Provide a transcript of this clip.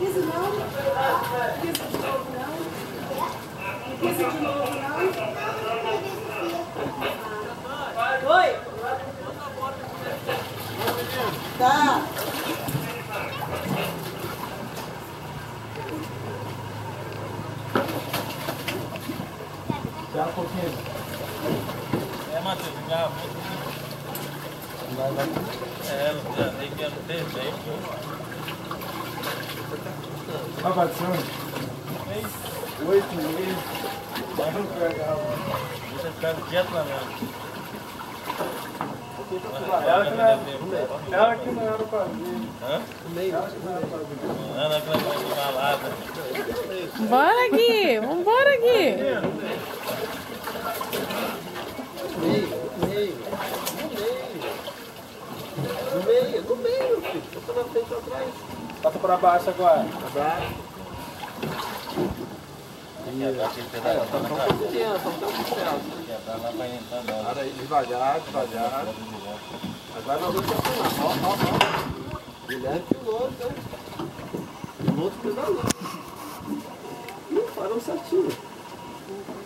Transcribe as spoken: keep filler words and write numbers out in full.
pisa não. Não pisa de novo não. Não pisa de novo não. Oi. Tá. Já um pouquinho. É, Matheus, engarrafou. Vai, vai. É, não tem, tem que não tem jeito. Tá batendo? Oito meses. Vai não pegar. Deixa ficar quieto lá mesmo. Ela que não era, ela que não era pra vir. Hã? Ela que não era pra vir. Não, não, que ela vai ficar lá. Bora aqui, vambora aqui. Meio, meio, no meio, no meio, filho. Tô na frente ou atrás. Bota pra baixo agora. Abraço. Quebrar Tá tão confiança, tá tão confiança. lá pra entrar dela. Para aí, devagar, devagar. Agora nós vamos estacionar. Ó, ó, ó. Guilherme piloto, hein? Piloto pedalando. Ih, parou certinho.